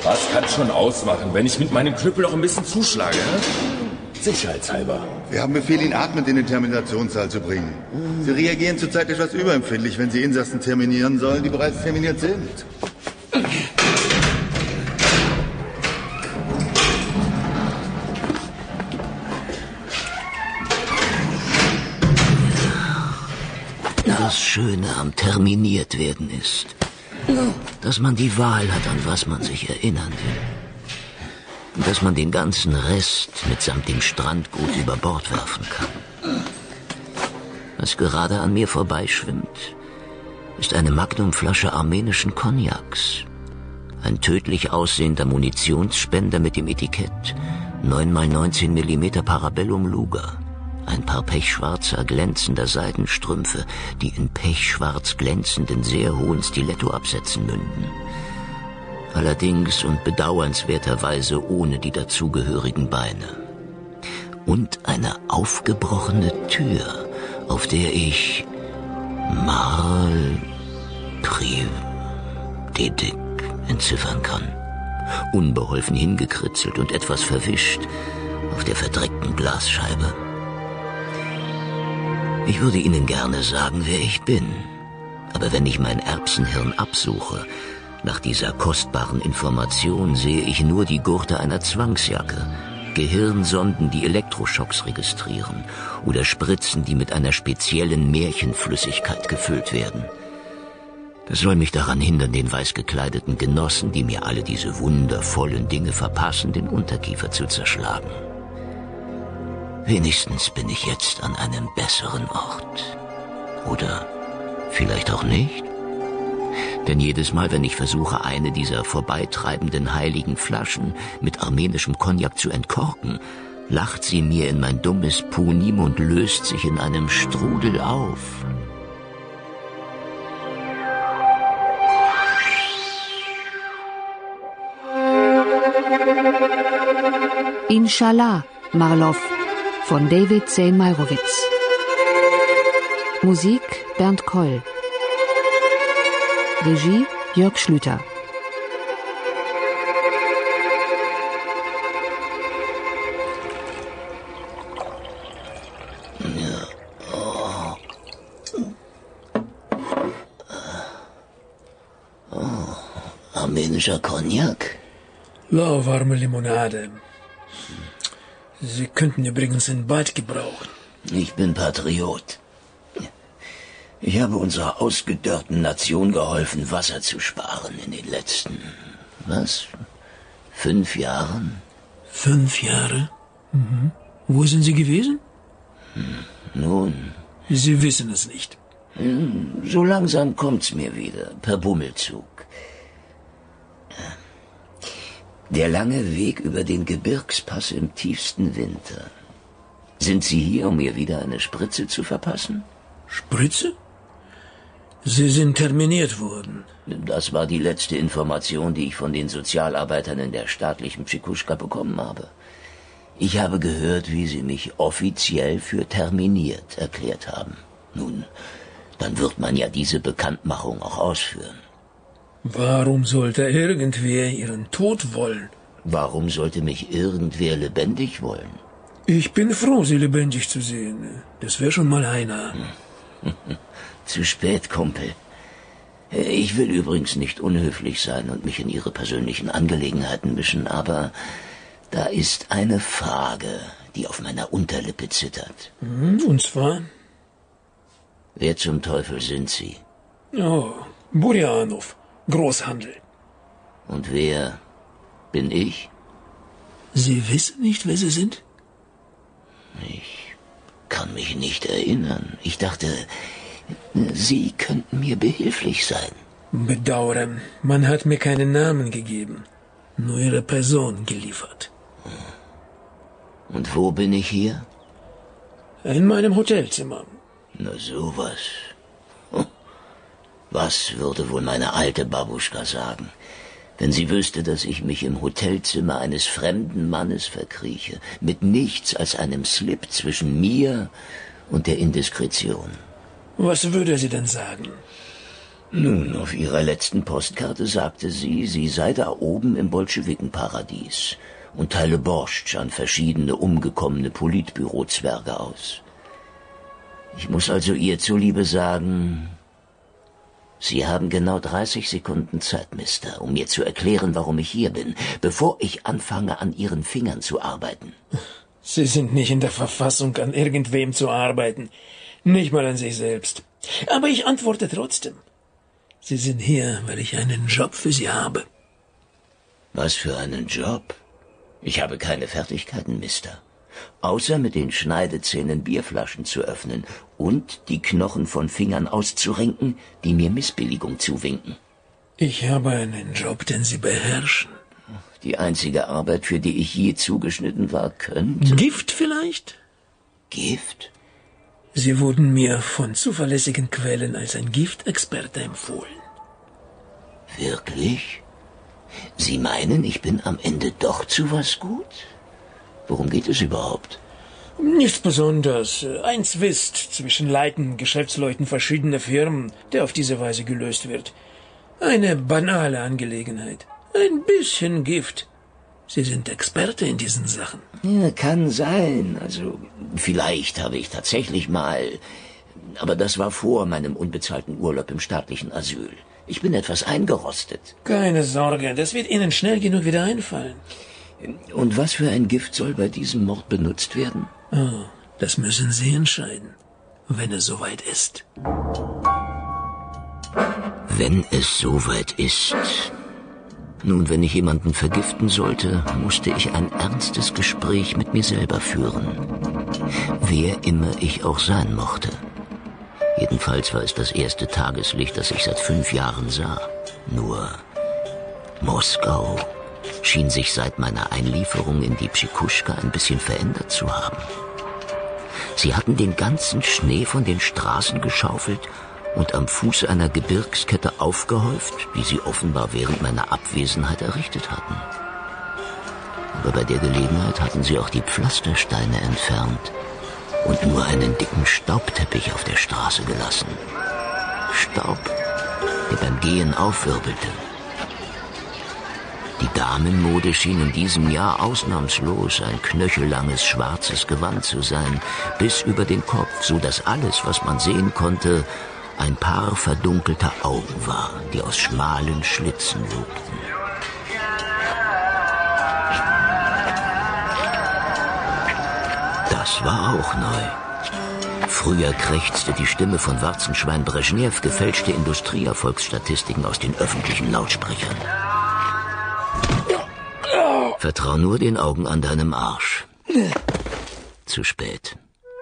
Was kann schon ausmachen, wenn ich mit meinem Knüppel noch ein bisschen zuschlage? Sicherheitshalber. Wir haben Befehl, ihn atmend in den Terminationssaal zu bringen. Sie reagieren zurzeit etwas überempfindlich, wenn Sie Insassen terminieren sollen, die bereits terminiert sind. Das Schöne am terminiert werden ist, dass man die Wahl hat, an was man sich erinnern will. Und dass man den ganzen Rest mitsamt dem Strandgut über Bord werfen kann. Was gerade an mir vorbeischwimmt, ist eine Magnumflasche armenischen Cognacs. Ein tödlich aussehender Munitionsspender mit dem Etikett 9x19 mm Parabellum Luger. Ein paar pechschwarzer, glänzender Seidenstrümpfe, die in pechschwarz glänzenden, sehr hohen Stilettoabsätzen münden. Allerdings und bedauernswerterweise ohne die dazugehörigen Beine. Und eine aufgebrochene Tür, auf der ich Marl Priv-Dedik entziffern kann. Unbeholfen hingekritzelt und etwas verwischt auf der verdreckten Glasscheibe. Ich würde Ihnen gerne sagen, wer ich bin. Aber wenn ich mein Erbsenhirn absuche, nach dieser kostbaren Information sehe ich nur die Gurte einer Zwangsjacke, Gehirnsonden, die Elektroschocks registrieren oder Spritzen, die mit einer speziellen Märchenflüssigkeit gefüllt werden. Das soll mich daran hindern, den weiß gekleideten Genossen, die mir alle diese wundervollen Dinge verpassen, den Unterkiefer zu zerschlagen. Wenigstens bin ich jetzt an einem besseren Ort. Oder vielleicht auch nicht? Denn jedes Mal, wenn ich versuche, eine dieser vorbeitreibenden heiligen Flaschen mit armenischem Cognac zu entkorken, lacht sie mir in mein dummes Punim und löst sich in einem Strudel auf. Inshallah, Marlow von David C. Meyerowitz. Musik Bernd Koll. Regie Jörg Schlüter. Armenischer Cognac? Lauwarme Limonade. Sie könnten übrigens ein Bad gebrauchen. Ich bin Patriot. Ich habe unserer ausgedörrten Nation geholfen, Wasser zu sparen in den letzten, 5 Jahren? 5 Jahre? Mhm. Wo sind Sie gewesen? Nun. Sie wissen es nicht. So langsam kommt's mir wieder, per Bummelzug. Der lange Weg über den Gebirgspass im tiefsten Winter. Sind Sie hier, um mir wieder eine Spritze zu verpassen? Spritze? Sie sind terminiert worden. Das war die letzte Information, die ich von den Sozialarbeitern in der staatlichen Pschikuschka bekommen habe. Ich habe gehört, wie sie mich offiziell für terminiert erklärt haben. Nun, dann wird man ja diese Bekanntmachung auch ausführen. Warum sollte irgendwer Ihren Tod wollen? Warum sollte mich irgendwer lebendig wollen? Ich bin froh, Sie lebendig zu sehen. Das wäre schon mal einer. Zu spät, Kumpel. Ich will übrigens nicht unhöflich sein und mich in Ihre persönlichen Angelegenheiten mischen, aber da ist eine Frage, die auf meiner Unterlippe zittert. Und zwar? Wer zum Teufel sind Sie? Oh, Burjanov, Großhandel. Und wer bin ich? Sie wissen nicht, wer Sie sind? Ich kann mich nicht erinnern. Ich dachte, Sie könnten mir behilflich sein. Bedauere, man hat mir keinen Namen gegeben, nur Ihre Person geliefert. Und wo bin ich hier? In meinem Hotelzimmer. Na sowas. Was würde wohl meine alte Babuschka sagen, wenn sie wüsste, dass ich mich im Hotelzimmer eines fremden Mannes verkrieche, mit nichts als einem Slip zwischen mir und der Indiskretion? Was würde sie denn sagen? Nun, auf Ihrer letzten Postkarte sagte sie, sie sei da oben im Bolschewikenparadies und teile Borscht an verschiedene umgekommene Politbürozwerge aus. Ich muss also ihr zuliebe sagen, Sie haben genau 30 Sekunden Zeit, Mister, um mir zu erklären, warum ich hier bin, bevor ich anfange, an Ihren Fingern zu arbeiten. Sie sind nicht in der Verfassung, an irgendwem zu arbeiten. Nicht mal an sich selbst. Aber ich antworte trotzdem. Sie sind hier, weil ich einen Job für Sie habe. Was für einen Job? Ich habe keine Fertigkeiten, Mister. Außer mit den Schneidezähnen Bierflaschen zu öffnen und die Knochen von Fingern auszurenken, die mir Missbilligung zuwinken. Ich habe einen Job, den Sie beherrschen. Die einzige Arbeit, für die ich je zugeschnitten war, könnte... Gift vielleicht? Gift? Sie wurden mir von zuverlässigen Quellen als ein Giftexperte empfohlen. Wirklich? Sie meinen, ich bin am Ende doch zu was gut? Worum geht es überhaupt? Nichts Besonderes. Ein Zwist zwischen leitenden Geschäftsleuten verschiedener Firmen, der auf diese Weise gelöst wird. Eine banale Angelegenheit. Ein bisschen Gift. Sie sind Experte in diesen Sachen. Ja, kann sein. Also, vielleicht habe ich tatsächlich mal... Aber das war vor meinem unbezahlten Urlaub im staatlichen Asyl. Ich bin etwas eingerostet. Keine Sorge, das wird Ihnen schnell genug wieder einfallen. Und was für ein Gift soll bei diesem Mord benutzt werden? Oh, das müssen Sie entscheiden, wenn es soweit ist. Wenn es soweit ist... Nun, wenn ich jemanden vergiften sollte, musste ich ein ernstes Gespräch mit mir selber führen. Wer immer ich auch sein mochte. Jedenfalls war es das erste Tageslicht, das ich seit 5 Jahren sah. Nur Moskau schien sich seit meiner Einlieferung in die Pschikuschka ein bisschen verändert zu haben. Sie hatten den ganzen Schnee von den Straßen geschaufelt und am Fuße einer Gebirgskette aufgehäuft, die sie offenbar während meiner Abwesenheit errichtet hatten. Aber bei der Gelegenheit hatten sie auch die Pflastersteine entfernt und nur einen dicken Staubteppich auf der Straße gelassen. Staub, der beim Gehen aufwirbelte. Die Damenmode schien in diesem Jahr ausnahmslos ein knöchellanges schwarzes Gewand zu sein, bis über den Kopf, so dass alles, was man sehen konnte, ein Paar verdunkelter Augen war, die aus schmalen Schlitzen lugten. Das war auch neu. Früher krächzte die Stimme von Warzenschwein Brezhnev gefälschte Industrieerfolgsstatistiken aus den öffentlichen Lautsprechern. Vertrau nur den Augen an deinem Arsch. Zu spät.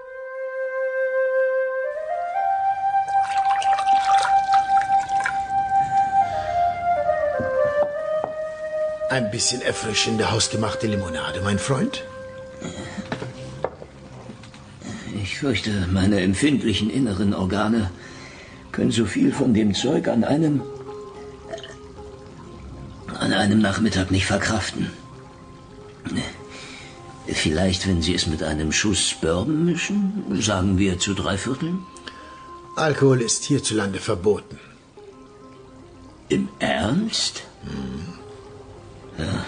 Ein bisschen erfrischende, hausgemachte Limonade, mein Freund? Ich fürchte, meine empfindlichen inneren Organe können so viel von dem Zeug an einem Nachmittag nicht verkraften. Vielleicht, wenn Sie es mit einem Schuss Bourbon mischen, sagen wir zu 3/4? Alkohol ist hierzulande verboten. Im Ernst? Ja.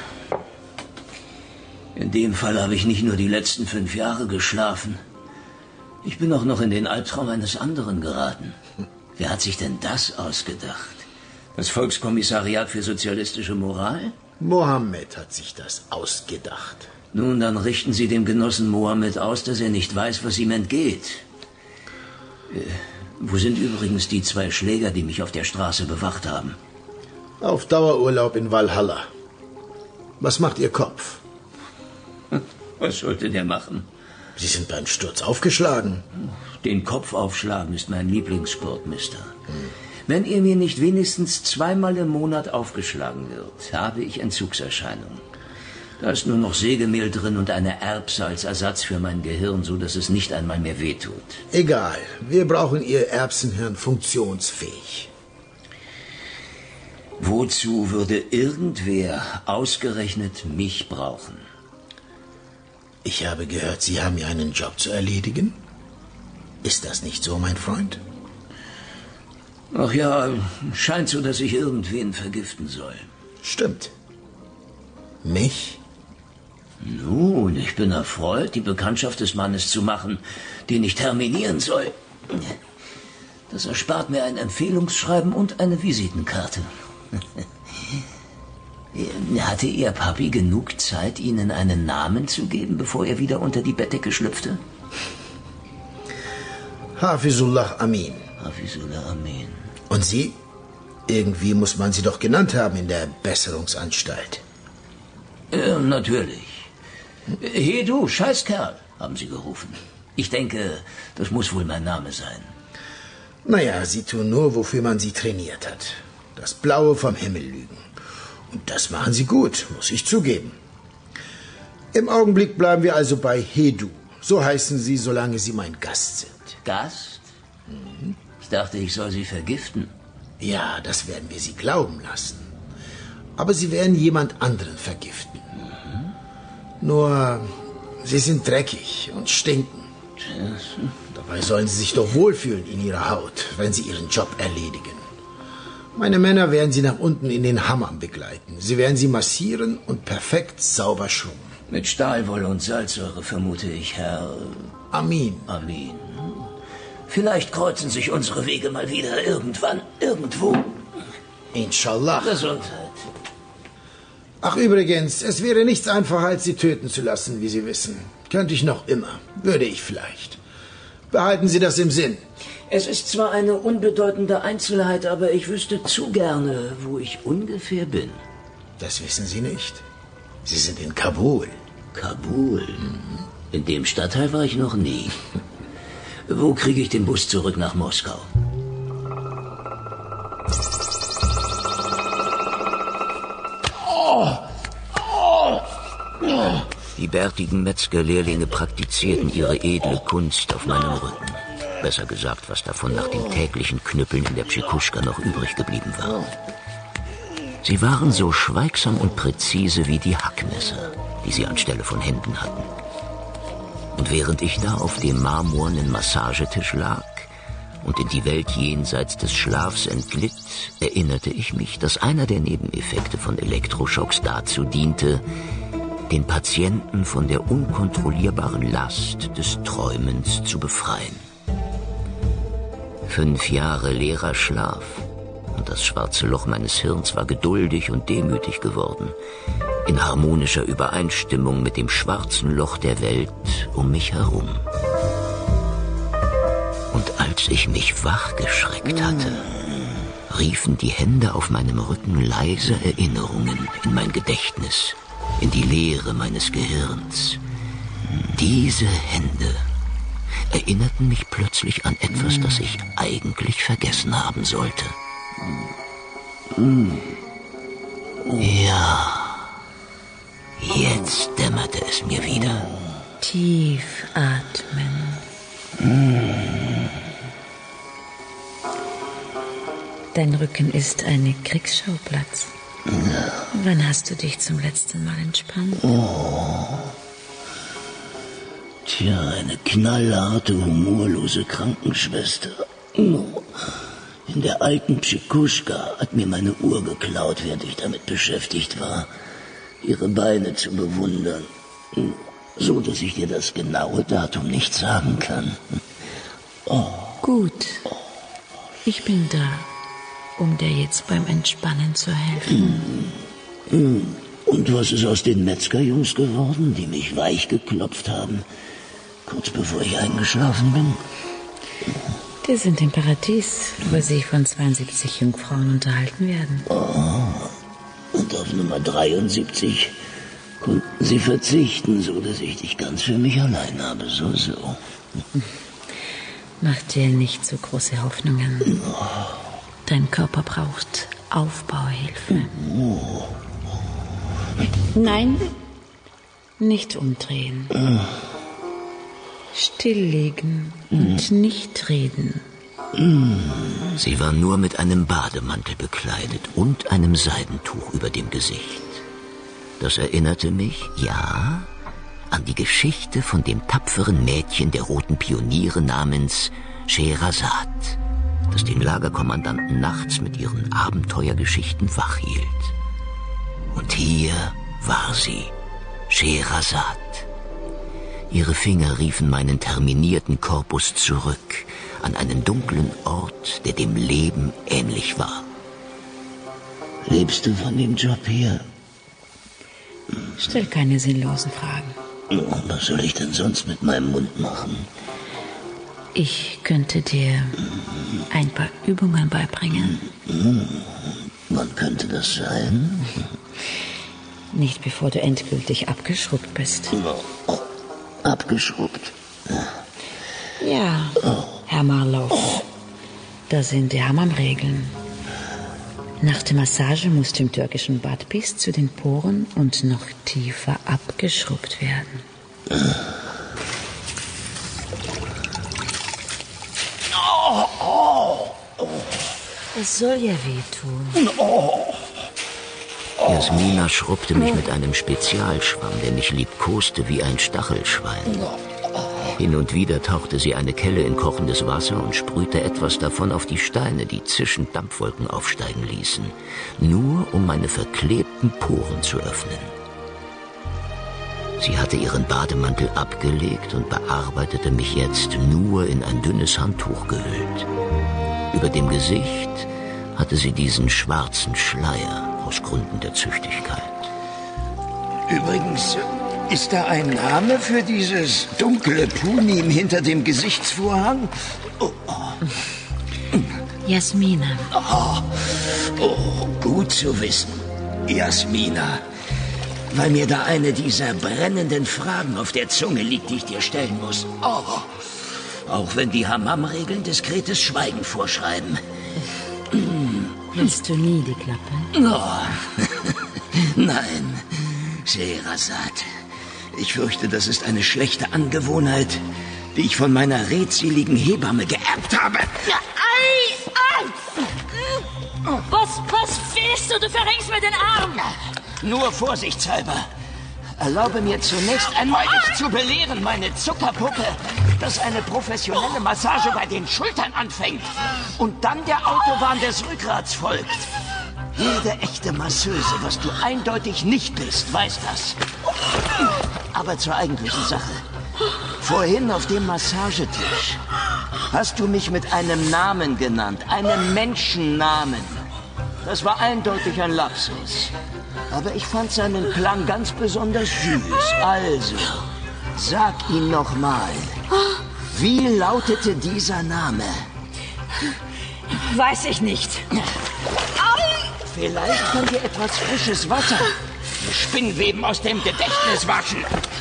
In dem Fall habe ich nicht nur die letzten 5 Jahre geschlafen. Ich bin auch noch in den Albtraum eines anderen geraten. Wer hat sich denn das ausgedacht? Das Volkskommissariat für sozialistische Moral? Mohammed hat sich das ausgedacht. Nun, dann richten Sie dem Genossen Mohammed aus, dass er nicht weiß, was ihm entgeht. Wo sind übrigens die 2 Schläger, die mich auf der Straße bewacht haben? Auf Dauerurlaub in Walhalla. Was macht Ihr Kopf? Was sollte der machen? Sie sind beim Sturz aufgeschlagen. Den Kopf aufschlagen ist mein Lieblingssport, Mister. Wenn er mir nicht wenigstens 2-mal im Monat aufgeschlagen wird, habe ich Entzugserscheinungen. Da ist nur noch Sägemehl drin und eine Erbse als Ersatz für mein Gehirn, so dass es nicht einmal mehr wehtut. Egal, wir brauchen Ihr Erbsenhirn funktionsfähig. Wozu würde irgendwer ausgerechnet mich brauchen? Ich habe gehört, Sie haben hier einen Job zu erledigen. Ist das nicht so, mein Freund? Ach ja, scheint so, dass ich irgendwen vergiften soll. Stimmt. Mich? Nun, ich bin erfreut, die Bekanntschaft des Mannes zu machen, den ich terminieren soll. Das erspart mir ein Empfehlungsschreiben und eine Visitenkarte. Hatte Ihr Papi genug Zeit, Ihnen einen Namen zu geben, bevor er wieder unter die Bettdecke schlüpfte? Hafizullah Amin. Hafizullah Amin. Und Sie? Irgendwie muss man Sie doch genannt haben in der Besserungsanstalt. Natürlich. Hey du, Scheißkerl, haben Sie gerufen. Ich denke, das muss wohl mein Name sein. Naja, Sie tun nur, wofür man Sie trainiert hat. Das Blaue vom Himmel lügen. Und das machen Sie gut, muss ich zugeben. Im Augenblick bleiben wir also bei Hedu. So heißen Sie, solange Sie mein Gast sind. Gast? Ich dachte, ich soll Sie vergiften. Ja, das werden wir Sie glauben lassen. Aber Sie werden jemand anderen vergiften. Nur, Sie sind dreckig und stinken. Dabei sollen Sie sich doch wohlfühlen in Ihrer Haut, wenn Sie Ihren Job erledigen. Meine Männer werden Sie nach unten in den Hammam begleiten. Sie werden Sie massieren und perfekt sauber schrubben. Mit Stahlwolle und Salzsäure, vermute ich, Herr Amin. Amin. Vielleicht kreuzen sich unsere Wege mal wieder irgendwann, irgendwo. Inshallah. Gesundheit. Ach, übrigens, es wäre nichts einfacher, als Sie töten zu lassen, wie Sie wissen. Könnte ich noch immer. Würde ich vielleicht. Behalten Sie das im Sinn. Es ist zwar eine unbedeutende Einzelheit, aber ich wüsste zu gerne, wo ich ungefähr bin. Das wissen Sie nicht. Sie sind in Kabul. Kabul? In dem Stadtteil war ich noch nie. Wo kriege ich den Bus zurück nach Moskau? Die bärtigen Metzgerlehrlinge praktizierten ihre edle Kunst auf meinem Rücken. Besser gesagt, was davon nach den täglichen Knüppeln in der Pschikuschka noch übrig geblieben war. Sie waren so schweigsam und präzise wie die Hackmesser, die sie anstelle von Händen hatten. Und während ich da auf dem marmornen Massagetisch lag und in die Welt jenseits des Schlafs entglitt, erinnerte ich mich, dass einer der Nebeneffekte von Elektroschocks dazu diente, den Patienten von der unkontrollierbaren Last des Träumens zu befreien. 5 Jahre leerer Schlaf und das schwarze Loch meines Hirns war geduldig und demütig geworden, in harmonischer Übereinstimmung mit dem schwarzen Loch der Welt um mich herum. Und als ich mich wachgeschreckt hatte, riefen die Hände auf meinem Rücken leise Erinnerungen in mein Gedächtnis, in die Leere meines Gehirns. Diese Hände erinnerten mich plötzlich an etwas, das ich eigentlich vergessen haben sollte. Ja, jetzt dämmerte es mir wieder. Tief atmen. Dein Rücken ist ein Kriegsschauplatz. Wann hast du dich zum letzten Mal entspannt? Tja, eine knallharte, humorlose Krankenschwester. In der alten Pschikuschka hat mir meine Uhr geklaut, während ich damit beschäftigt war, ihre Beine zu bewundern. So, dass ich dir das genaue Datum nicht sagen kann. Gut. Ich bin da, um dir jetzt beim Entspannen zu helfen. Und was ist aus den Metzgerjungs geworden, die mich weich geklopft haben, kurz bevor ich eingeschlafen bin? Die sind im Paradies, wo sie von 72 Jungfrauen unterhalten werden. Und auf Nummer 73 konnten sie verzichten, so dass ich dich ganz für mich allein habe. So. Mach dir nicht so große Hoffnungen. Dein Körper braucht Aufbauhilfe. Nein, nicht umdrehen. Stilllegen und nicht reden. Sie war nur mit einem Bademantel bekleidet und einem Seidentuch über dem Gesicht. Das erinnerte mich, ja, an die Geschichte von dem tapferen Mädchen der roten Pioniere namens Scheherazad, das den Lagerkommandanten nachts mit ihren Abenteuergeschichten wachhielt. Und hier war sie, Scheherazad. Ihre Finger riefen meinen terminierten Korpus zurück an einen dunklen Ort, der dem Leben ähnlich war. Lebst du von dem Job hier? Stell keine sinnlosen Fragen. Was soll ich denn sonst mit meinem Mund machen? Ich könnte dir ein paar Übungen beibringen. Wann könnte das sein? Nicht bevor du endgültig abgeschrubbt bist. Abgeschrubbt? Ja, Herr Marlow. Das sind die Hammam-Regeln. Nach der Massage muss im türkischen Bad bis zu den Poren und noch tiefer abgeschrubbt werden. Es soll ja wehtun. Jasmina schrubbte mich mit einem Spezialschwamm, der mich liebkoste wie ein Stachelschwein. Hin und wieder tauchte sie eine Kelle in kochendes Wasser und sprühte etwas davon auf die Steine, die zischend Dampfwolken aufsteigen ließen, nur um meine verklebten Poren zu öffnen. Sie hatte ihren Bademantel abgelegt und bearbeitete mich jetzt nur in ein dünnes Handtuch gehüllt. Über dem Gesicht hatte sie diesen schwarzen Schleier aus Gründen der Züchtigkeit. Übrigens, ist da ein Name für dieses dunkle Punim hinter dem Gesichtsvorhang? Jasmina. Gut zu wissen. Jasmina. Weil mir da eine dieser brennenden Fragen auf der Zunge liegt, die ich dir stellen muss. Auch wenn die Hammam-Regeln diskretes Schweigen vorschreiben. Hältst du nie die Klappe? Nein, Scheherazad. Ich fürchte, das ist eine schlechte Angewohnheit, die ich von meiner redseligen Hebamme geerbt habe. Was willst du? Du verrenkst mir den Arm. Nur vorsichtshalber. Erlaube mir zunächst einmal, dich zu belehren, meine Zuckerpuppe, dass eine professionelle Massage bei den Schultern anfängt und dann der Autobahn des Rückgrats folgt. Jede echte Masseuse, was du eindeutig nicht bist, weiß das. Aber zur eigentlichen Sache. Vorhin auf dem Massagetisch hast du mich mit einem Namen genannt, einem Menschennamen. Das war eindeutig ein Lapsus. Aber ich fand seinen Klang ganz besonders süß. Also, sag ihn noch mal. Wie lautete dieser Name? Weiß ich nicht. Vielleicht könnt ihr etwas frisches Wasser, die Spinnweben aus dem Gedächtnis waschen.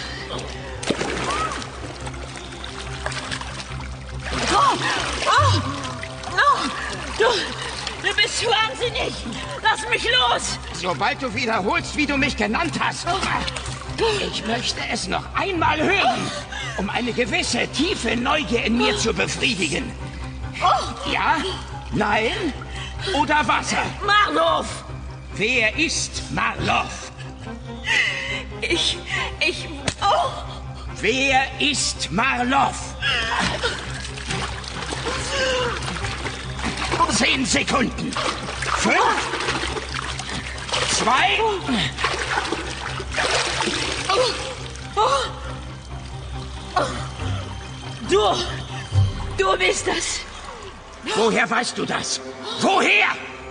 Du bist wahnsinnig. Lass mich los. Sobald du wiederholst, wie du mich genannt hast. Ich möchte es noch einmal hören, um eine gewisse tiefe Neugier in mir zu befriedigen. Ja? Nein? Oder Wasser? Marlow! Wer ist Marlow? Wer ist Marlow? 10 Sekunden. 5, 2. Du bist das. Woher weißt du das? Woher?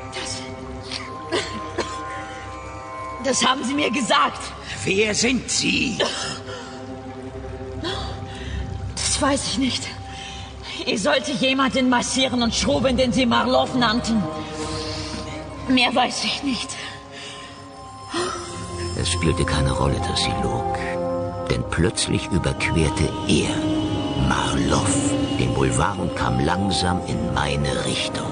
Das haben sie mir gesagt. Wer sind Sie? Das weiß ich nicht. Ich sollte jemanden massieren und schrubben, den sie Marlow nannten. Mehr weiß ich nicht. Es spielte keine Rolle, dass sie log. Denn plötzlich überquerte er, Marlow, den Boulevard und kam langsam in meine Richtung.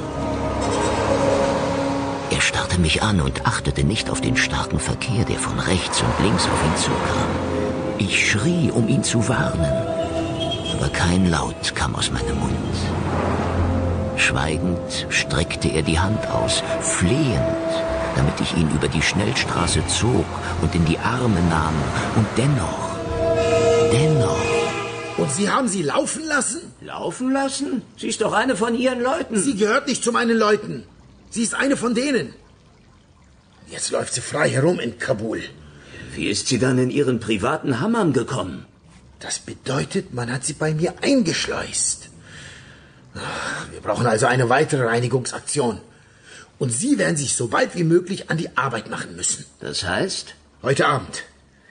Er starrte mich an und achtete nicht auf den starken Verkehr, der von rechts und links auf ihn zukam. Ich schrie, um ihn zu warnen. Aber kein Laut kam aus meinem Mund. Schweigend streckte er die Hand aus, flehend, damit ich ihn über die Schnellstraße zog und in die Arme nahm. Und dennoch, Sie haben sie laufen lassen? Laufen lassen? Sie ist doch eine von Ihren Leuten. Sie gehört nicht zu meinen Leuten. Sie ist eine von denen. Jetzt läuft sie frei herum in Kabul. Wie ist sie dann in Ihren privaten Hammam gekommen? Das bedeutet, man hat sie bei mir eingeschleust. Wir brauchen also eine weitere Reinigungsaktion. Und Sie werden sich so bald wie möglich an die Arbeit machen müssen. Das heißt? Heute Abend.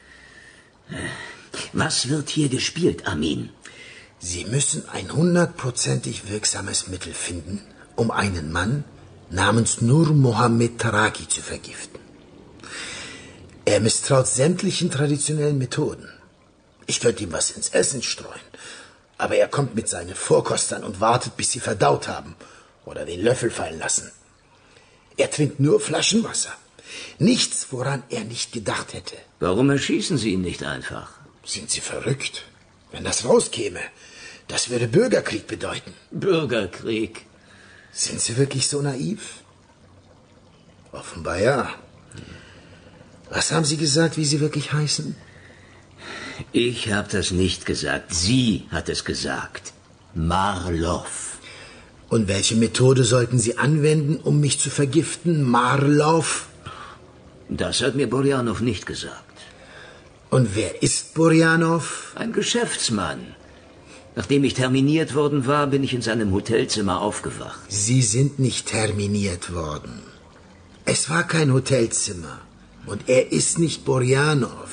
Was wird hier gespielt, Amin? Sie müssen ein 100%ig wirksames Mittel finden, um einen Mann namens Nur Mohammed Taraki zu vergiften. Er misstraut sämtlichen traditionellen Methoden. Ich könnte ihm was ins Essen streuen, aber er kommt mit seinen Vorkostern und wartet, bis sie verdaut haben oder den Löffel fallen lassen. Er trinkt nur Flaschenwasser. Nichts, woran er nicht gedacht hätte. Warum erschießen Sie ihn nicht einfach? Sind Sie verrückt? Wenn das rauskäme, das würde Bürgerkrieg bedeuten. Bürgerkrieg? Sind Sie wirklich so naiv? Offenbar ja. Was haben Sie gesagt, wie Sie wirklich heißen? Ich habe das nicht gesagt. Sie hat es gesagt. Marlow. Und welche Methode sollten Sie anwenden, um mich zu vergiften, Marlow? Das hat mir Borjanow nicht gesagt. Und wer ist Borjanow? Ein Geschäftsmann. Nachdem ich terminiert worden war, bin ich in seinem Hotelzimmer aufgewacht. Sie sind nicht terminiert worden. Es war kein Hotelzimmer. Und er ist nicht Borjanow.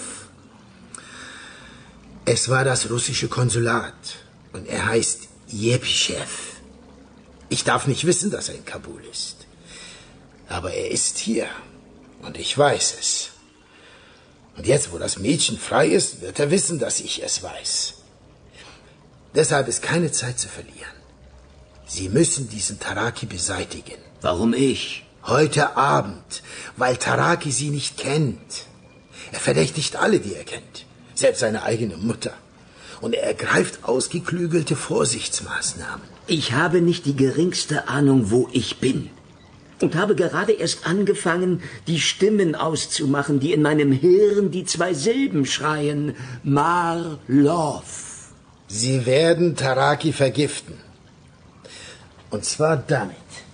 Es war das russische Konsulat. Und er heißt Jepischew. Ich darf nicht wissen, dass er in Kabul ist. Aber er ist hier. Und ich weiß es. Und jetzt, wo das Mädchen frei ist, wird er wissen, dass ich es weiß. Deshalb ist keine Zeit zu verlieren. Sie müssen diesen Taraki beseitigen. Warum ich? Heute Abend, weil Taraki Sie nicht kennt. Er verdächtigt alle, die er kennt. Selbst seine eigene Mutter. Und er ergreift ausgeklügelte Vorsichtsmaßnahmen. Ich habe nicht die geringste Ahnung, wo ich bin. Und habe gerade erst angefangen, die Stimmen auszumachen, die in meinem Hirn die zwei Silben schreien. Marlow. Sie werden Taraki vergiften. Und zwar damit.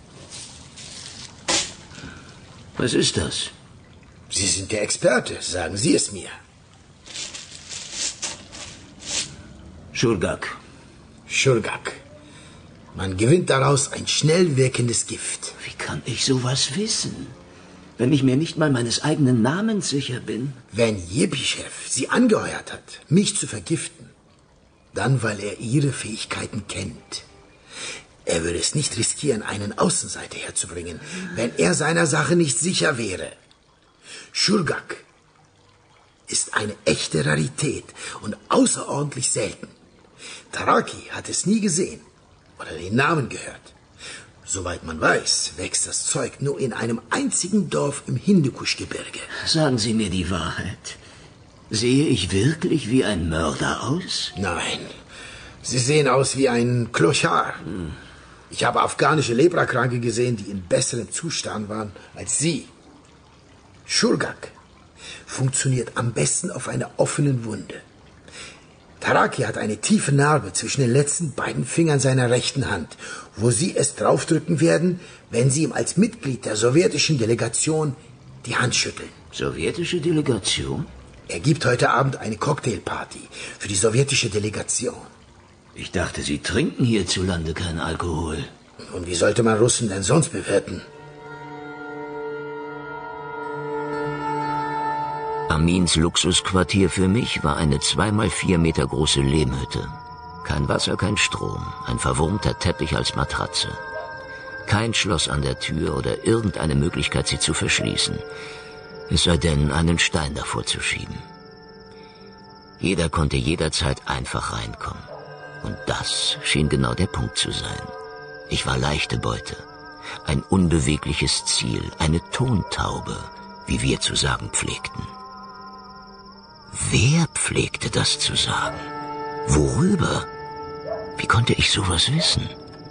Was ist das? Sie sind der Experte, sagen Sie es mir. Shurgak. Shurgak. Man gewinnt daraus ein schnell wirkendes Gift. Wie kann ich sowas wissen, wenn ich mir nicht mal meines eigenen Namens sicher bin? Wenn Jepischew Sie angeheuert hat, mich zu vergiften, dann weil er Ihre Fähigkeiten kennt. Er würde es nicht riskieren, einen Außenseiter herzubringen, wenn er seiner Sache nicht sicher wäre. Shurgak ist eine echte Rarität und außerordentlich selten. Taraki hat es nie gesehen oder den Namen gehört. Soweit man weiß, wächst das Zeug nur in einem einzigen Dorf im Hindukusch-Gebirge. Sagen Sie mir die Wahrheit. Sehe ich wirklich wie ein Mörder aus? Nein, Sie sehen aus wie ein Klochar. Ich habe afghanische Leprakranke gesehen, die in besserem Zustand waren als Sie. Shurgak funktioniert am besten auf einer offenen Wunde. Taraki hat eine tiefe Narbe zwischen den letzten beiden Fingern seiner rechten Hand, wo Sie es draufdrücken werden, wenn Sie ihm als Mitglied der sowjetischen Delegation die Hand schütteln. Sowjetische Delegation? Er gibt heute Abend eine Cocktailparty für die sowjetische Delegation. Ich dachte, Sie trinken hierzulande keinen Alkohol. Und wie sollte man Russen denn sonst bewirten? Amins Luxusquartier für mich war eine 2x4 Meter große Lehmhütte. Kein Wasser, kein Strom, ein verwurmter Teppich als Matratze. Kein Schloss an der Tür oder irgendeine Möglichkeit, sie zu verschließen. Es sei denn, einen Stein davor zu schieben. Jeder konnte jederzeit einfach reinkommen. Und das schien genau der Punkt zu sein. Ich war leichte Beute. Ein unbewegliches Ziel, eine Tontaube, wie wir zu sagen pflegten. Wer pflegte das zu sagen? Worüber? Wie konnte ich sowas wissen?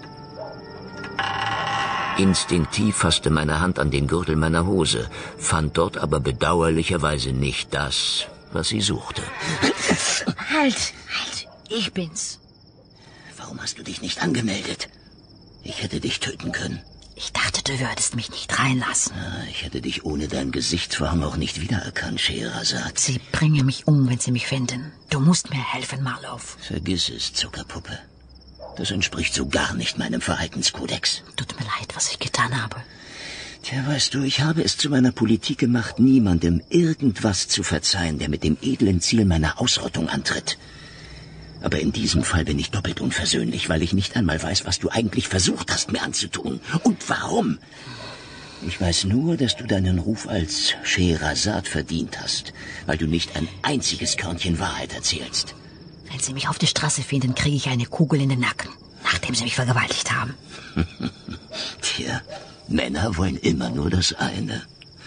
Instinktiv fasste meine Hand an den Gürtel meiner Hose, fand dort aber bedauerlicherweise nicht das, was sie suchte. Halt! Ich bin's. Warum hast du dich nicht angemeldet? Ich hätte dich töten können. Ich dachte, du würdest mich nicht reinlassen. Ja, ich hätte dich ohne dein Gesichtsverhang auch nicht wiedererkannt, Scheherazad. Sie bringen mich um, wenn sie mich finden. Du musst mir helfen, Marlow. Vergiss es, Zuckerpuppe. Das entspricht so gar nicht meinem Verhaltenskodex. Tut mir leid, was ich getan habe. Tja, weißt du, ich habe es zu meiner Politik gemacht, niemandem irgendwas zu verzeihen, der mit dem edlen Ziel meiner Ausrottung antritt. Aber in diesem Fall bin ich doppelt unversöhnlich, weil ich nicht einmal weiß, was du eigentlich versucht hast, mir anzutun. Und warum? Ich weiß nur, dass du deinen Ruf als Scheherazad verdient hast, weil du nicht ein einziges Körnchen Wahrheit erzählst. Wenn sie mich auf der Straße finden, kriege ich eine Kugel in den Nacken, nachdem sie mich vergewaltigt haben. Tja, Männer wollen immer nur das eine.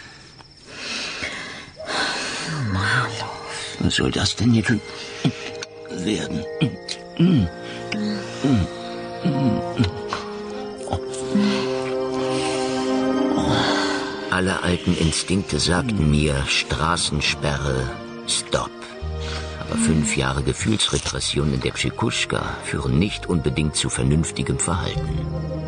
Marlow. Was soll das denn jetzt werden? Alle alten Instinkte sagten mir, Straßensperre, Stopp. Aber 5 Jahre Gefühlsrepression in der Pschikuschka führen nicht unbedingt zu vernünftigem Verhalten.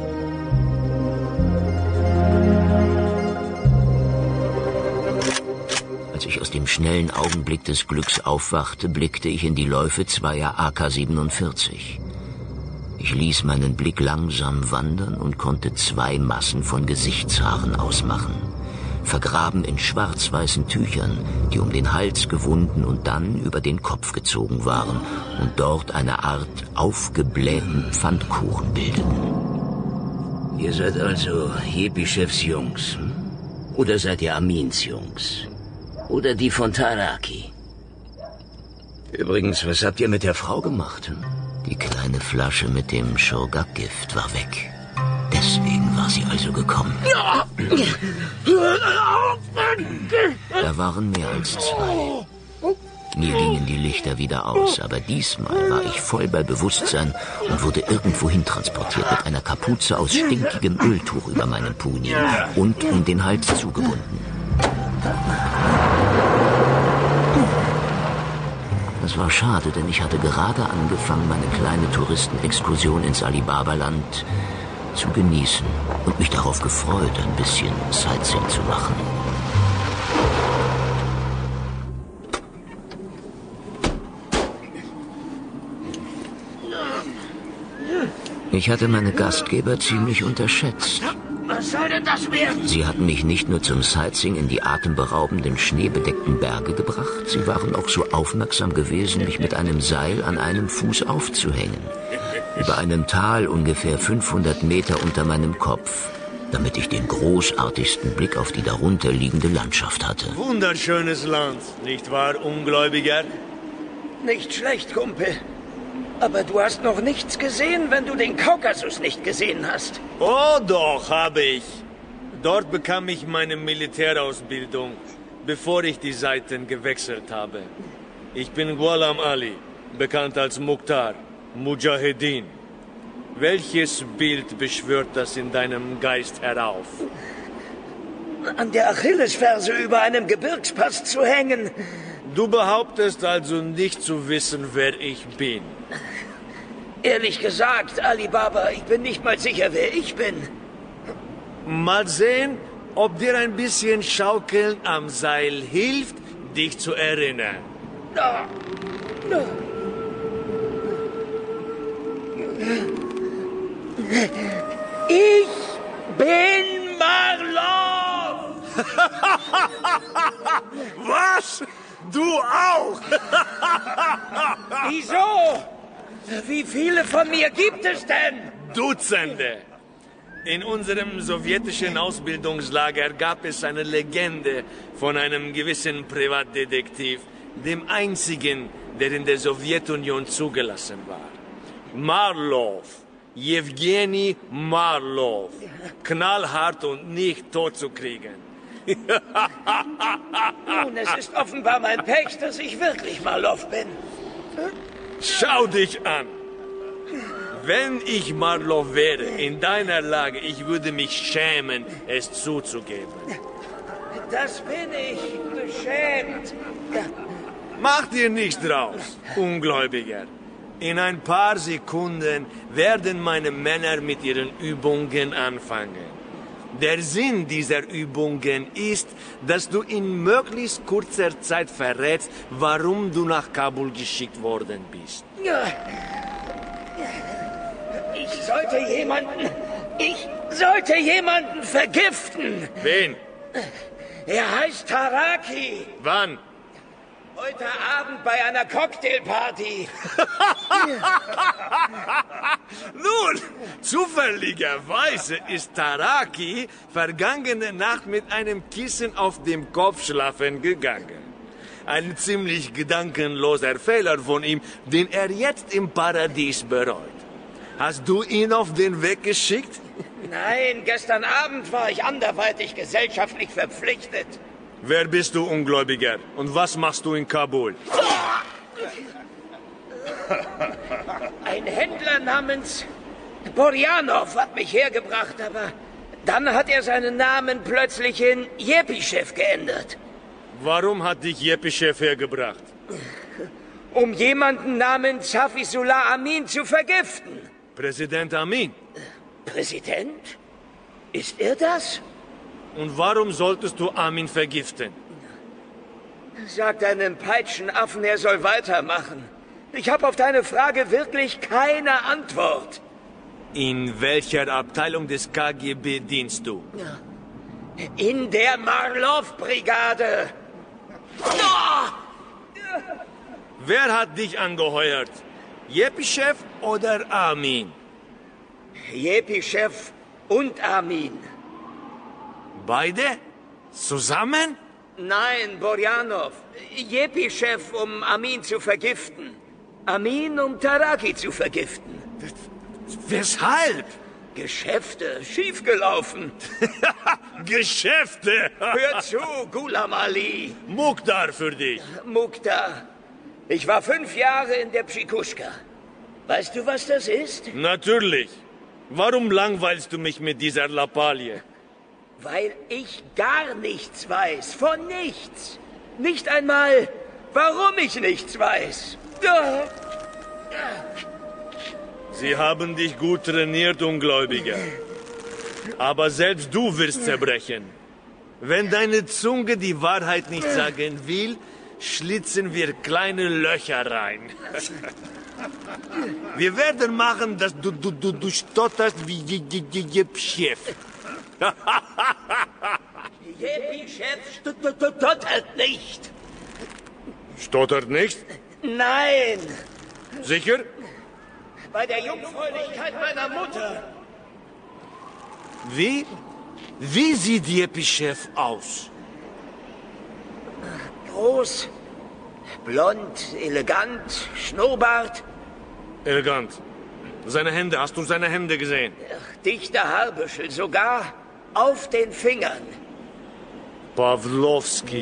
Als ich aus dem schnellen Augenblick des Glücks aufwachte, blickte ich in die Läufe zweier AK-47. Ich ließ meinen Blick langsam wandern und konnte 2 Massen von Gesichtshaaren ausmachen. Vergraben in schwarz-weißen Tüchern, die um den Hals gewunden und dann über den Kopf gezogen waren und dort eine Art aufgeblähten Pfannkuchen bildeten. Ihr seid also Jepischefs Jungs, hm? Oder seid ihr Amins Jungs? Oder die von Taraki? Übrigens, was habt ihr mit der Frau gemacht? Hm? Die kleine Flasche mit dem Schurgak-Gift war weg. Deswegen war sie also gekommen. Da waren mehr als 2. Mir gingen die Lichter wieder aus, aber diesmal war ich voll bei Bewusstsein und wurde irgendwohin transportiert mit einer Kapuze aus stinkigem Öltuch über meinem Puni und um den Hals zugebunden. Das war schade, denn ich hatte gerade angefangen, meine kleine Touristenexkursion ins Alibaba-Land zu genießen und mich darauf gefreut, ein bisschen Sightseeing zu machen. Ich hatte meine Gastgeber ziemlich unterschätzt. Was soll denn das werden? Sie hatten mich nicht nur zum Sightseeing in die atemberaubenden, schneebedeckten Berge gebracht, sie waren auch so aufmerksam gewesen, mich mit einem Seil an einem Fuß aufzuhängen. Über einem Tal ungefähr 500 Meter unter meinem Kopf, damit ich den großartigsten Blick auf die darunter liegende Landschaft hatte. Wunderschönes Land, nicht wahr, Ungläubiger? Nicht schlecht, Kumpel. Aber du hast noch nichts gesehen, wenn du den Kaukasus nicht gesehen hast. Oh doch, habe ich. Dort bekam ich meine Militärausbildung, bevor ich die Seiten gewechselt habe. Ich bin Ghulam Ali, bekannt als Mukhtar, Mujahedin. Welches Bild beschwört das in deinem Geist herauf? An der Achillesferse über einem Gebirgspass zu hängen. Du behauptest also nicht zu wissen, wer ich bin. Ehrlich gesagt, Ali Baba, ich bin nicht mal sicher, wer ich bin. Mal sehen, ob dir ein bisschen Schaukeln am Seil hilft, dich zu erinnern. Ich bin Marlow! Was? Du auch? Wieso? Wie viele von mir gibt es denn? Dutzende. In unserem sowjetischen Ausbildungslager gab es eine Legende von einem gewissen Privatdetektiv, dem einzigen, der in der Sowjetunion zugelassen war. Marlow, Jewgeni Marlow. Knallhart und nicht tot zu kriegen. Nun, es ist offenbar mein Pech, dass ich wirklich Marlow bin. Schau dich an. Wenn ich Marlow wäre, in deiner Lage, ich würde mich schämen, es zuzugeben. Das bin ich, beschämt. Mach dir nichts draus, Ungläubiger. In ein paar Sekunden werden meine Männer mit ihren Übungen anfangen. Der Sinn dieser Übungen ist, dass du in möglichst kurzer Zeit verrätst, warum du nach Kabul geschickt worden bist. Ich sollte jemanden vergiften. Wen? Er heißt Taraki. Wann? Heute Abend bei einer Cocktailparty. Nun, zufälligerweise ist Taraki vergangene Nacht mit einem Kissen auf dem Kopf schlafen gegangen. Ein ziemlich gedankenloser Fehler von ihm, den er jetzt im Paradies bereut. Hast du ihn auf den Weg geschickt? Nein, gestern Abend war ich anderweitig gesellschaftlich verpflichtet. Wer bist du, Ungläubiger? Und was machst du in Kabul? Ein Händler namens Borjanov hat mich hergebracht, aber dann hat er seinen Namen plötzlich in Jepischew geändert. Warum hat dich Jepischew hergebracht? Um jemanden namens Hafizullah Amin zu vergiften. Präsident Amin? Präsident? Ist er das? Und warum solltest du Amin vergiften? Sag deinem Peitschenaffen, er soll weitermachen. Ich habe auf deine Frage wirklich keine Antwort. In welcher Abteilung des KGB dienst du? In der Marlow-Brigade. Wer hat dich angeheuert? Jepischew oder Amin? Jepischew und Amin. Beide? Zusammen? Nein, Borjanov. Jepischew, um Amin zu vergiften. Amin, um Taraki zu vergiften. Weshalb? Geschäfte, schiefgelaufen. Geschäfte? Hör zu, Ghulam Ali. Mukhtar für dich. Mukhtar. Ich war 5 Jahre in der Pschikuschka. Weißt du, was das ist? Natürlich. Warum langweilst du mich mit dieser Lappalie? Weil ich gar nichts weiß. Von nichts. Nicht einmal, warum ich nichts weiß. Sie haben dich gut trainiert, Ungläubiger. Aber selbst du wirst zerbrechen. Wenn deine Zunge die Wahrheit nicht sagen will, schlitzen wir kleine Löcher rein. Wir werden machen, dass du stotterst wie Jepischew. Jepischew stottert nicht. Stottert nicht? Nein. Sicher? Bei der Jungfräulichkeit meiner Mutter. Wie sieht Jepischew aus? Groß, blond, elegant, Schnurrbart. Elegant. Seine Hände, hast du seine Hände gesehen? Dichter Haarbüschel, sogar auf den Fingern. Pawlowski.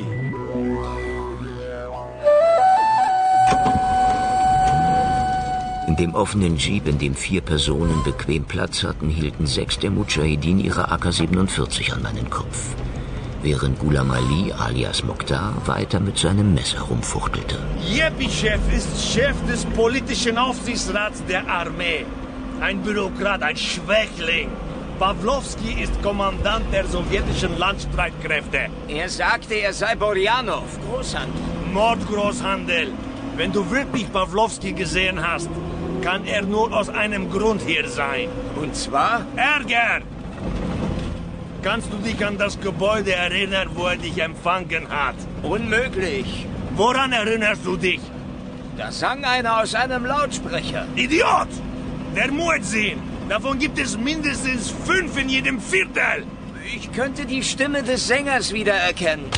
In dem offenen Jeep, in dem 4 Personen bequem Platz hatten, hielten 6 der Mudschahidin ihre AK-47 an meinen Kopf, während Ghulam Ali alias Mukhtar weiter mit seinem Messer rumfuchtelte. Jepischew ist Chef des politischen Aufsichtsrats der Armee. Ein Bürokrat, ein Schwächling. Pawlowski ist Kommandant der sowjetischen Landstreitkräfte. Er sagte, er sei Borjanov, Großhandel. Mordgroßhandel. Wenn du wirklich Pawlowski gesehen hast, kann er nur aus einem Grund hier sein. Und zwar? Ärger! Kannst du dich an das Gebäude erinnern, wo er dich empfangen hat? Unmöglich. Woran erinnerst du dich? Da sang einer aus einem Lautsprecher. Idiot! Der Muezzin! Davon gibt es mindestens 5 in jedem Viertel! Ich könnte die Stimme des Sängers wiedererkennen.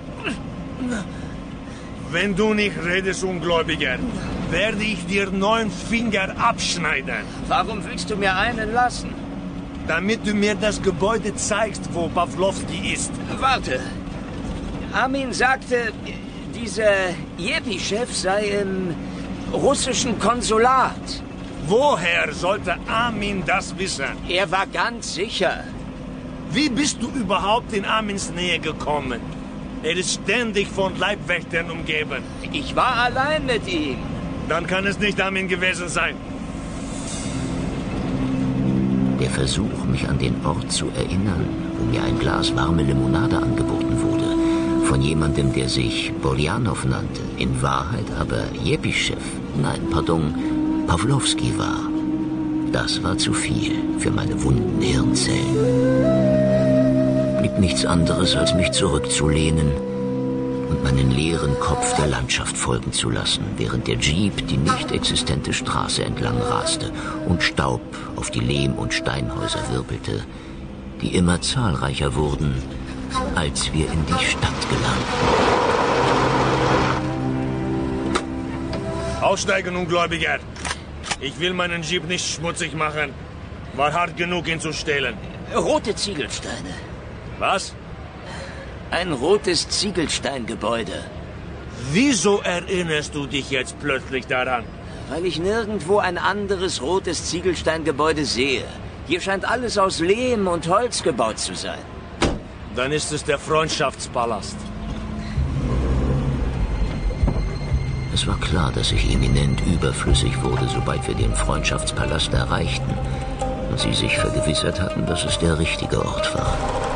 Wenn du nicht redest, Ungläubiger, werde ich dir 9 Finger abschneiden. Warum willst du mir einen lassen? Damit du mir das Gebäude zeigst, wo Pawlowski ist. Warte. Amin sagte, dieser Jepischew sei im russischen Konsulat. Woher sollte Amin das wissen? Er war ganz sicher. Wie bist du überhaupt in Amins Nähe gekommen? Er ist ständig von Leibwächtern umgeben. Ich war allein mit ihm. Dann kann es nicht Armin gewesen sein. Der Versuch, mich an den Ort zu erinnern, wo mir ein Glas warme Limonade angeboten wurde, von jemandem, der sich Boljanov nannte, in Wahrheit aber Jepischew, Pawlowski war. Das war zu viel für meine wunden Hirnzellen. Blieb nichts anderes, als mich zurückzulehnen und meinen leeren Kopf der Landschaft folgen zu lassen, während der Jeep die nicht existente Straße entlang raste und Staub auf die Lehm- und Steinhäuser wirbelte, die immer zahlreicher wurden, als wir in die Stadt gelangten. Aussteigen, Ungläubiger! Ich will meinen Jeep nicht schmutzig machen. War hart genug, ihn zu stehlen. Rote Ziegelsteine. Was? Ein rotes Ziegelsteingebäude. Wieso erinnerst du dich jetzt plötzlich daran? Weil ich nirgendwo ein anderes rotes Ziegelsteingebäude sehe. Hier scheint alles aus Lehm und Holz gebaut zu sein. Dann ist es der Freundschaftspalast. Es war klar, dass ich eminent überflüssig wurde, sobald wir den Freundschaftspalast erreichten und sie sich vergewissert hatten, dass es der richtige Ort war.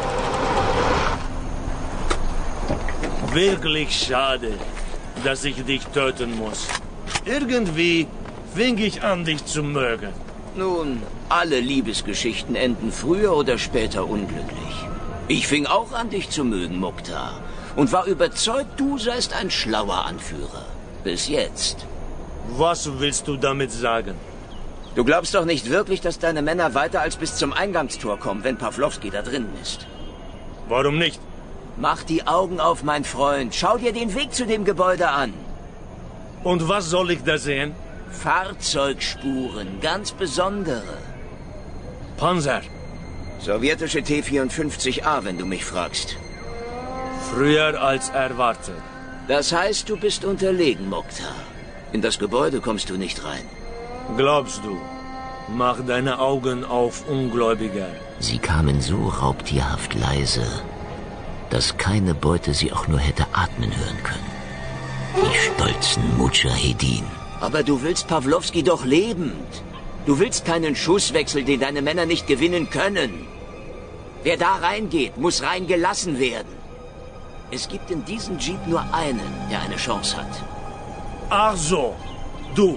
Wirklich schade, dass ich dich töten muss. Irgendwie fing ich an, dich zu mögen. Nun, alle Liebesgeschichten enden früher oder später unglücklich. Ich fing auch an, dich zu mögen, Mukhtar. Und war überzeugt, du seist ein schlauer Anführer. Bis jetzt. Was willst du damit sagen? Du glaubst doch nicht wirklich, dass deine Männer weiter als bis zum Eingangstor kommen, wenn Pawlowski da drinnen ist. Warum nicht? Mach die Augen auf, mein Freund. Schau dir den Weg zu dem Gebäude an. Und was soll ich da sehen? Fahrzeugspuren, ganz besondere. Panzer. Sowjetische T-54A, wenn du mich fragst. Früher als erwartet. Das heißt, du bist unterlegen, Mukhtar. In das Gebäude kommst du nicht rein. Glaubst du? Mach deine Augen auf, Ungläubiger. Sie kamen so raubtierhaft leise, dass keine Beute sie auch nur hätte atmen hören können. Die stolzen Mudschahedin. Aber du willst Pawlowski doch lebend. Du willst keinen Schusswechsel, den deine Männer nicht gewinnen können. Wer da reingeht, muss reingelassen werden. Es gibt in diesem Jeep nur einen, der eine Chance hat. Ach so, du.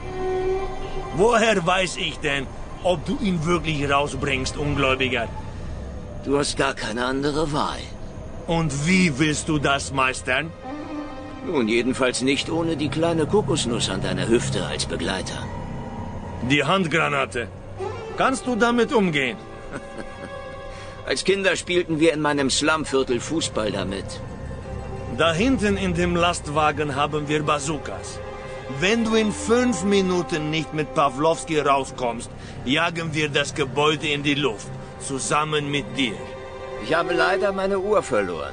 Woher weiß ich denn, ob du ihn wirklich rausbringst, Ungläubiger? Du hast gar keine andere Wahl. Und wie willst du das meistern? Nun, jedenfalls nicht ohne die kleine Kokosnuss an deiner Hüfte als Begleiter. Die Handgranate. Kannst du damit umgehen? Als Kinder spielten wir in meinem Slumviertel Fußball damit. Da hinten in dem Lastwagen haben wir Bazookas. Wenn du in 5 Minuten nicht mit Pawlowski rauskommst, jagen wir das Gebäude in die Luft, zusammen mit dir. Ich habe leider meine Uhr verloren.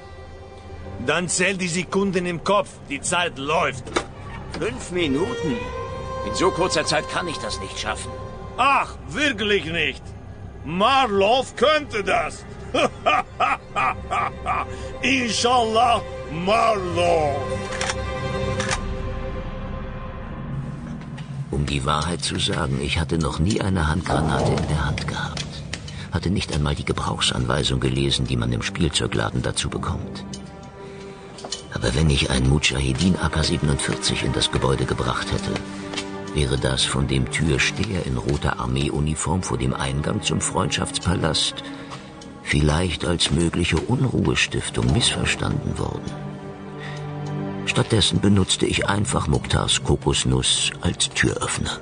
Dann zähl die Sekunden im Kopf, die Zeit läuft. 5 Minuten? In so kurzer Zeit kann ich das nicht schaffen. Ach, wirklich nicht? Marlow könnte das. Inshallah, Marlow. Um die Wahrheit zu sagen, ich hatte noch nie eine Handgranate in der Hand gehabt. Hatte nicht einmal die Gebrauchsanweisung gelesen, die man im Spielzeugladen dazu bekommt. Aber wenn ich ein Mudschahedin AK-47 in das Gebäude gebracht hätte, wäre das von dem Türsteher in roter Armeeuniform vor dem Eingang zum Freundschaftspalast vielleicht als mögliche Unruhestiftung missverstanden worden. Stattdessen benutzte ich einfach Mukhtars Kokosnuss als Türöffner.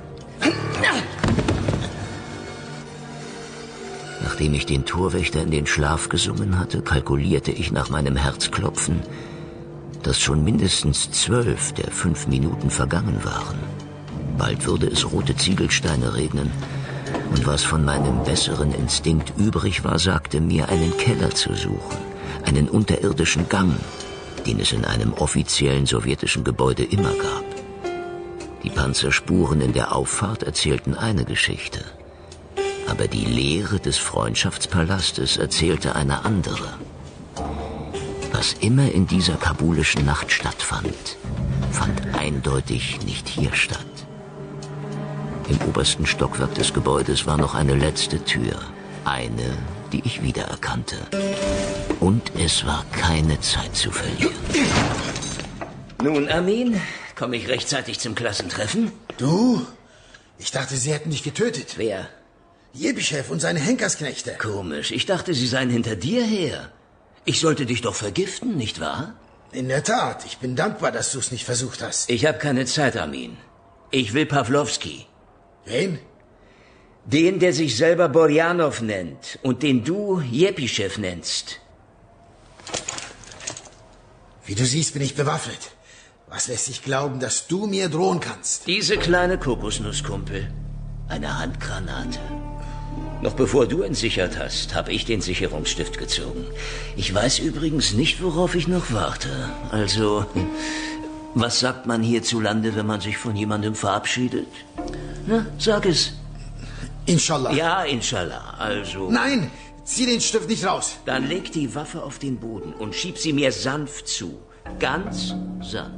Nachdem ich den Torwächter in den Schlaf gesungen hatte, kalkulierte ich nach meinem Herzklopfen, dass schon mindestens 12 der 5 Minuten vergangen waren. Bald würde es rote Ziegelsteine regnen, und was von meinem besseren Instinkt übrig war, sagte mir, einen Keller zu suchen, einen unterirdischen Gang, den es in einem offiziellen sowjetischen Gebäude immer gab. Die Panzerspuren in der Auffahrt erzählten eine Geschichte, aber die Leere des Freundschaftspalastes erzählte eine andere. Was immer in dieser kabulischen Nacht stattfand, fand eindeutig nicht hier statt. Im obersten Stockwerk des Gebäudes war noch eine letzte Tür. Eine, die ich wiedererkannte. Und es war keine Zeit zu verlieren. Nun, Amin, komme ich rechtzeitig zum Klassentreffen? Du? Ich dachte, sie hätten dich getötet. Wer? Jebischew und seine Henkersknechte. Komisch, ich dachte, sie seien hinter dir her. Ich sollte dich doch vergiften, nicht wahr? In der Tat, ich bin dankbar, dass du es nicht versucht hast. Ich habe keine Zeit, Amin. Ich will Pawlowski. Wen? Den, der sich selber Borjanow nennt und den du Jepischew nennst. Wie du siehst, bin ich bewaffnet. Was lässt dich glauben, dass du mir drohen kannst? Diese kleine Kokosnusskumpel. Eine Handgranate. Noch bevor du entsichert hast, habe ich den Sicherungsstift gezogen. Ich weiß übrigens nicht, worauf ich noch warte. Also, was sagt man hierzulande, wenn man sich von jemandem verabschiedet? Na, sag es. Inshallah. Ja, inshallah. Also... Nein, zieh den Stift nicht raus. Dann leg die Waffe auf den Boden und schieb sie mir sanft zu. Ganz sanft.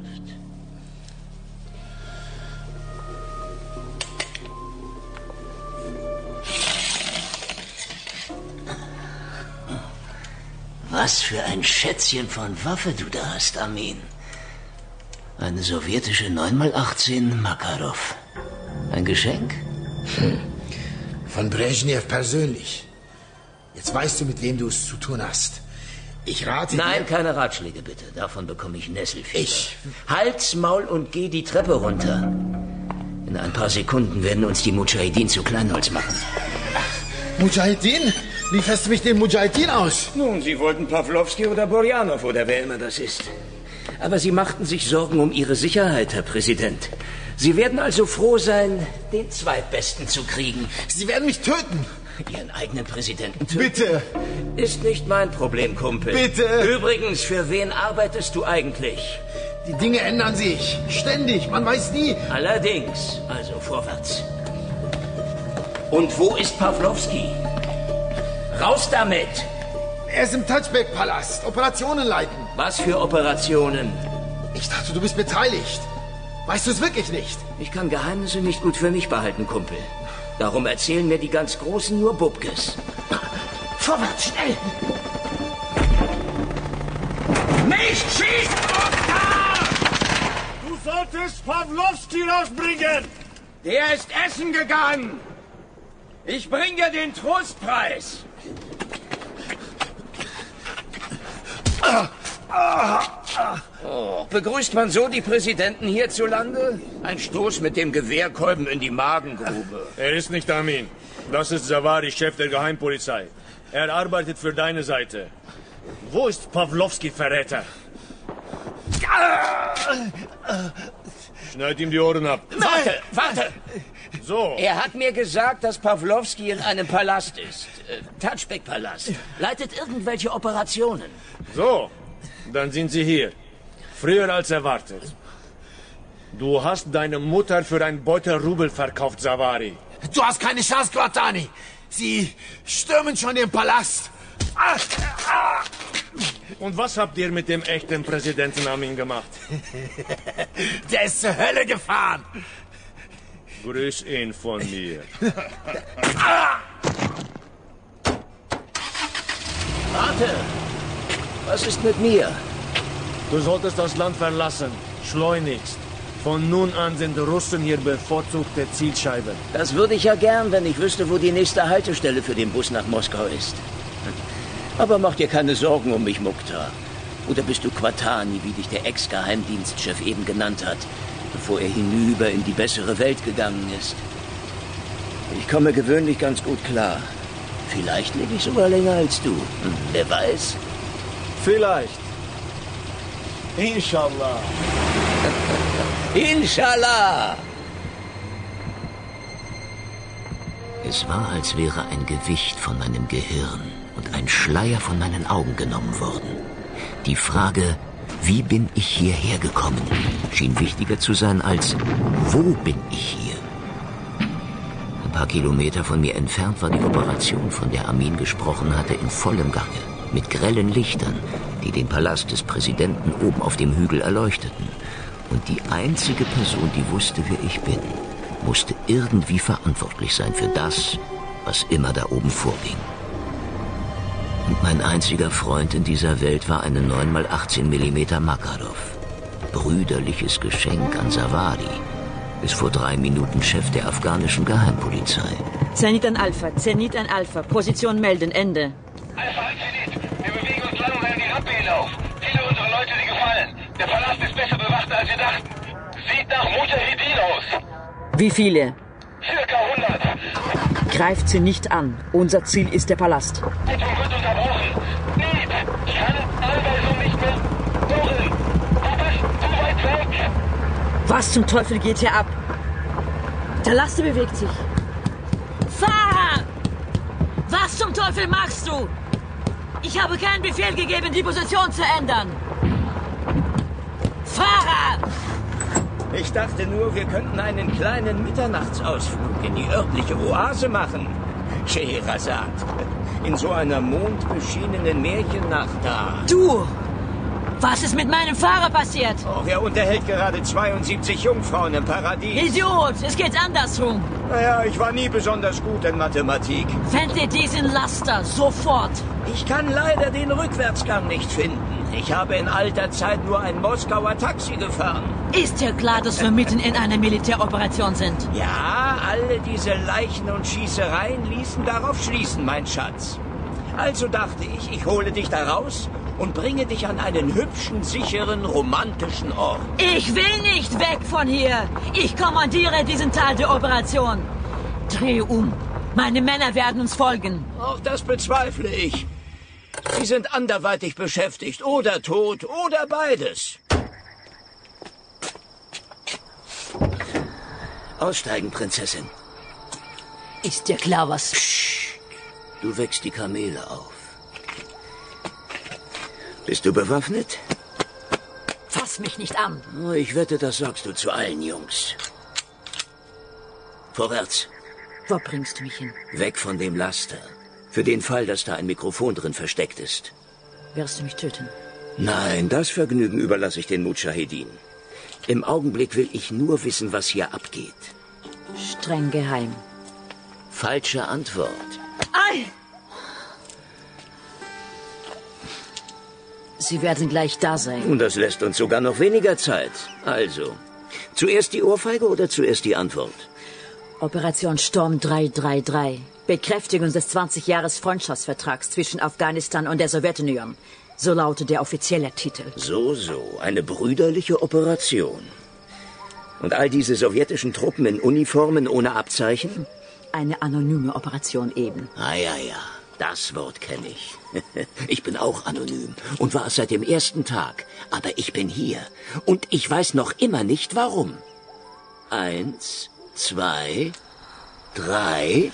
Was für ein Schätzchen von Waffe du da hast, Amin. Eine sowjetische 9x18 Makarov. Ein Geschenk? Von Brezhnev persönlich. Jetzt weißt du, mit wem du es zu tun hast. Ich rate dir... Nein, keine Ratschläge bitte. Davon bekomme ich Nesselfieber. Halt's Maul und geh die Treppe runter. In ein paar Sekunden werden uns die Mujahideen zu Kleinholz machen. Mujahideen? Lieferst du mich den Mujahideen aus? Nun, sie wollten Pawlowski oder Borjanow oder wer immer das ist. Aber sie machten sich Sorgen um ihre Sicherheit, Herr Präsident. Sie werden also froh sein, den Zweitbesten zu kriegen. Sie werden mich töten. Ihren eigenen Präsidenten töten? Bitte. Ist nicht mein Problem, Kumpel. Bitte. Übrigens, für wen arbeitest du eigentlich? Die Dinge ändern sich. Ständig. Man weiß nie. Allerdings. Also vorwärts. Und wo ist Pawlowski? Raus damit! Er ist im Touchback-Palast. Operationen leiten. Was für Operationen? Ich dachte, du bist beteiligt. Weißt du es wirklich nicht? Ich kann Geheimnisse nicht gut für mich behalten, Kumpel. Darum erzählen mir die ganz Großen nur Bubkes. Vorwärts, schnell! Nicht schießen! Du solltest Pawlowski rausbringen! Der ist essen gegangen! Ich bring dir den Trostpreis! Oh, begrüßt man so die Präsidenten hierzulande? Ein Stoß mit dem Gewehrkolben in die Magengrube. Er ist nicht Amin. Das ist Zawari, Chef der Geheimpolizei. Er arbeitet für deine Seite. Wo ist Pawlowski, Verräter? Schneid ihm die Ohren ab. Warte! So. Er hat mir gesagt, dass Pawlowski in einem Palast ist. Touchback-Palast. Leitet irgendwelche Operationen. So, dann sind Sie hier. Früher als erwartet. Du hast deine Mutter für ein Beutel Rubel verkauft, Zawari. Du hast keine Chance, Glatani. Sie stürmen schon den Palast. Und was habt ihr mit dem echten Präsidenten Amin gemacht? Der ist zur Hölle gefahren. Grüß ihn von mir. Warte! Was ist mit mir? Du solltest das Land verlassen. Schleunigst. Von nun an sind Russen hier bevorzugte Zielscheiben. Das würde ich ja gern, wenn ich wüsste, wo die nächste Haltestelle für den Bus nach Moskau ist. Aber mach dir keine Sorgen um mich, Mukhtar. Oder bist du Quatani, wie dich der Ex-Geheimdienstchef eben genannt hat, bevor er hinüber in die bessere Welt gegangen ist? Ich komme gewöhnlich ganz gut klar. Vielleicht lebe ich sogar länger als du. Wer weiß? Vielleicht. Inshallah. Inshallah! Es war, als wäre ein Gewicht von meinem Gehirn und ein Schleier von meinen Augen genommen worden. Die Frage, wie bin ich hierher gekommen, schien wichtiger zu sein als, wo bin ich hier? Ein paar Kilometer von mir entfernt war die Operation, von der Amin gesprochen hatte, in vollem Gange, mit grellen Lichtern, die den Palast des Präsidenten oben auf dem Hügel erleuchteten. Und die einzige Person, die wusste, wer ich bin, musste irgendwie verantwortlich sein für das, was immer da oben vorging. Und mein einziger Freund in dieser Welt war eine 9x18 mm Makarov. Brüderliches Geschenk an Zawadi. Bis vor 3 Minuten Chef der afghanischen Geheimpolizei. Zenit an Alpha. Position melden, Ende. Alpha an Zenit. Wir bewegen uns langsam in die Rampe hinauf. Viele unserer Leute sind gefallen. Der Palast ist besser bewacht, als wir dachten. Sieht nach Mujahedin aus. Wie viele? Circa 100. Greift sie nicht an. Unser Ziel ist der Palast. Leitung wird unterbrochen. Niet, ich kann Anweisung nicht mehr hören. Du bist zu weit weg. Was zum Teufel geht hier ab? Der Laster bewegt sich. Fahrer! Was zum Teufel machst du? Ich habe keinen Befehl gegeben, die Position zu ändern. Fahrer! Ich dachte nur, wir könnten einen kleinen Mitternachtsausflug in die örtliche Oase machen. Scheherazad, in so einer mondbeschienenen Märchennacht da. Du! Was ist mit meinem Fahrer passiert? Oh, er unterhält gerade 72 Jungfrauen im Paradies. Idiot, es geht andersrum. Naja, ich war nie besonders gut in Mathematik. Finde diesen Laster, sofort. Ich kann leider den Rückwärtsgang nicht finden. Ich habe in alter Zeit nur ein Moskauer Taxi gefahren. Ist dir klar, dass wir mitten in einer Militäroperation sind? Ja, alle diese Leichen und Schießereien ließen darauf schließen, mein Schatz. Also dachte ich, ich hole dich da raus und bringe dich an einen hübschen, sicheren, romantischen Ort. Ich will nicht weg von hier. Ich kommandiere diesen Teil der Operation. Dreh um. Meine Männer werden uns folgen. Auch das bezweifle ich. Sie sind anderweitig beschäftigt. Oder tot, oder beides. Aussteigen, Prinzessin. Ist dir klar, was... Psst. Du wächst die Kamele auf. Bist du bewaffnet? Fass mich nicht an. Oh, ich wette, das sagst du zu allen Jungs. Vorwärts. Wo bringst du mich hin? Weg von dem Laster. Für den Fall, dass da ein Mikrofon drin versteckt ist. Wirst du mich töten? Nein, das Vergnügen überlasse ich den Mujahedin. Im Augenblick will ich nur wissen, was hier abgeht. Streng geheim. Falsche Antwort. Ei! Sie werden gleich da sein. Und das lässt uns sogar noch weniger Zeit. Also, zuerst die Ohrfeige oder zuerst die Antwort? Operation Storm 333. Bekräftigung des 20-Jahres-Freundschaftsvertrags zwischen Afghanistan und der Sowjetunion. So lautet der offizielle Titel. So, eine brüderliche Operation. Und all diese sowjetischen Truppen in Uniformen ohne Abzeichen? Eine anonyme Operation eben. Ja, das Wort kenne ich. Ich bin auch anonym und war es seit dem ersten Tag. Aber ich bin hier und ich weiß noch immer nicht, warum. 1, 2, 3...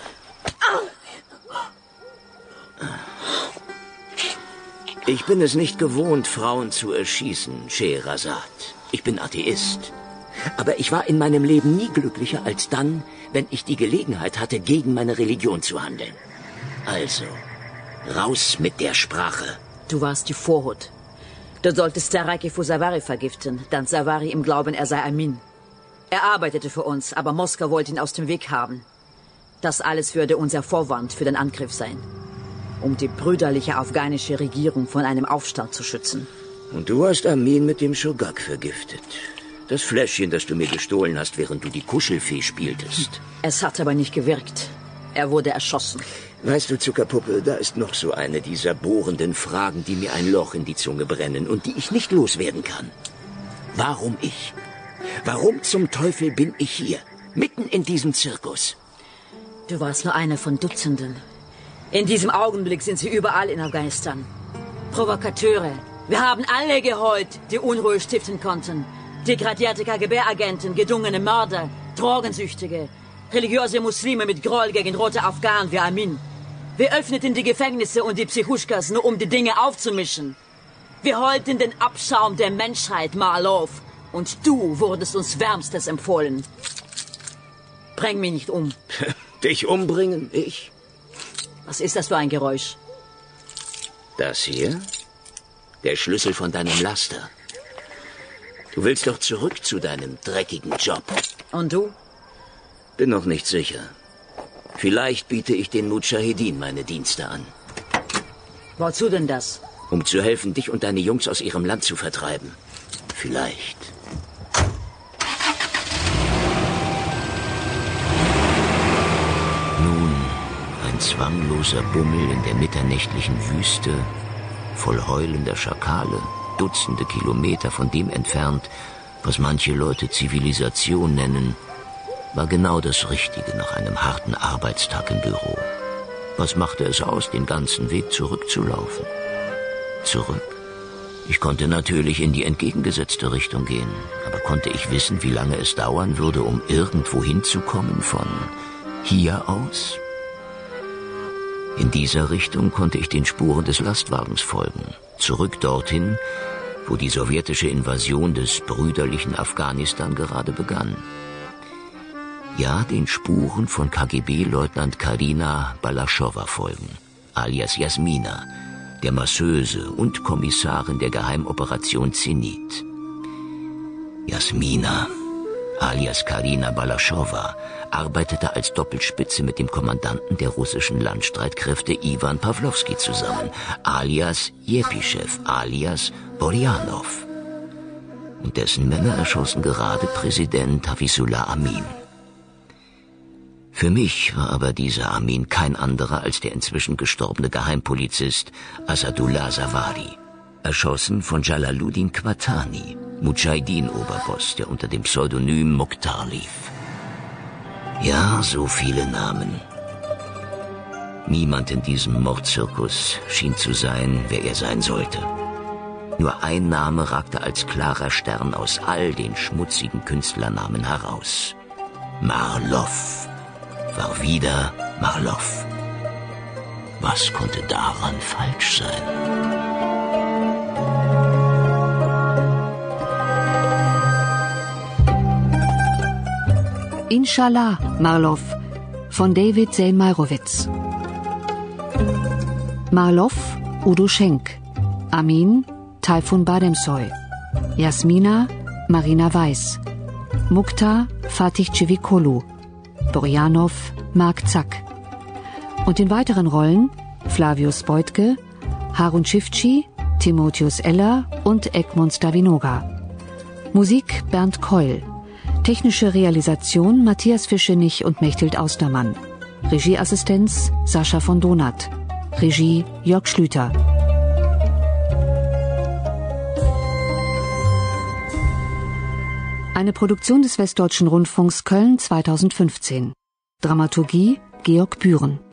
Ich bin es nicht gewohnt, Frauen zu erschießen, Scheherazad. Ich bin Atheist. Aber ich war in meinem Leben nie glücklicher als dann, wenn ich die Gelegenheit hatte, gegen meine Religion zu handeln. Also, raus mit der Sprache. Du warst die Vorhut. Du solltest Taraki für Zawari vergiften, dann Zawari im Glauben, er sei Amin. Er arbeitete für uns, aber Moskau wollte ihn aus dem Weg haben. Das alles würde unser Vorwand für den Angriff sein. Um die brüderliche afghanische Regierung von einem Aufstand zu schützen. Und du hast Amin mit dem Shogak vergiftet. Das Fläschchen, das du mir gestohlen hast, während du die Kuschelfee spieltest. Es hat aber nicht gewirkt. Er wurde erschossen. Weißt du, Zuckerpuppe, da ist noch so eine dieser bohrenden Fragen, die mir ein Loch in die Zunge brennen und die ich nicht loswerden kann. Warum ich? Warum zum Teufel bin ich hier? Mitten in diesem Zirkus. Du warst nur einer von Dutzenden. In diesem Augenblick sind sie überall in Afghanistan. Provokateure. Wir haben alle geheult, die Unruhe stiften konnten. Degradierte KGB-Agenten, gedungene Mörder, Drogensüchtige, religiöse Muslime mit Groll gegen rote Afghanen wie Amin. Wir öffneten die Gefängnisse und die Psychuschkas, nur um die Dinge aufzumischen. Wir heulten den Abschaum der Menschheit, Marlov. Und du wurdest uns wärmstes empfohlen. Bring mich nicht um. Dich umbringen? Ich? Was ist das für ein Geräusch? Das hier? Der Schlüssel von deinem Laster. Du willst doch zurück zu deinem dreckigen Job. Und du? Bin noch nicht sicher. Vielleicht biete ich den Mujahedin meine Dienste an. Wozu denn das? Um zu helfen, dich und deine Jungs aus ihrem Land zu vertreiben. Vielleicht. Nun, ein zwangloser Bummel in der mitternächtlichen Wüste, voll heulender Schakale, Dutzende Kilometer von dem entfernt, was manche Leute Zivilisation nennen, war genau das Richtige nach einem harten Arbeitstag im Büro. Was machte es aus, den ganzen Weg zurückzulaufen? Zurück? Ich konnte natürlich in die entgegengesetzte Richtung gehen, aber konnte ich wissen, wie lange es dauern würde, um irgendwo hinzukommen von hier aus? In dieser Richtung konnte ich den Spuren des Lastwagens folgen, zurück dorthin, wo die sowjetische Invasion des brüderlichen Afghanistan gerade begann. Ja, den Spuren von KGB-Leutnant Karina Balaschowa folgen, alias Jasmina, der Masseuse und Kommissarin der Geheimoperation Zenit. Jasmina, alias Karina Balaschowa, arbeitete als Doppelspitze mit dem Kommandanten der russischen Landstreitkräfte Iwan Pawlowski zusammen, alias Jepischew, alias Borjanov. Und dessen Männer erschossen gerade Präsident Hafizullah Amin. Für mich war aber dieser Amin kein anderer als der inzwischen gestorbene Geheimpolizist Asadullah Zawahri, erschossen von Jalaluddin Qatani, Mujahedin-Oberboss, der unter dem Pseudonym Mukhtar lief. Ja, so viele Namen. Niemand in diesem Mordzirkus schien zu sein, wer er sein sollte. Nur ein Name ragte als klarer Stern aus all den schmutzigen Künstlernamen heraus. Marlow. War wieder Marlow. Was konnte daran falsch sein? Inshallah, Marlow von David Zane Meirowitz. Marlow, Udo Schenk. Amin, Tayfun Bademsoy. Jasmina, Marina Weiß. Mukhtar, Fatih Çevikolu. Borjanov, Mark Zack. Und in weiteren Rollen Flavius Beutke, Harun Çiftçi, Timotheus Eller und Egmont Stavinoga. Musik Bernd Keul. Technische Realisation Matthias Fischenich und Mechthild Austermann. Regieassistenz Sascha von Donath. Regie Jörg Schlüter. Eine Produktion des Westdeutschen Rundfunks Köln 2015. Dramaturgie Georg Bühren.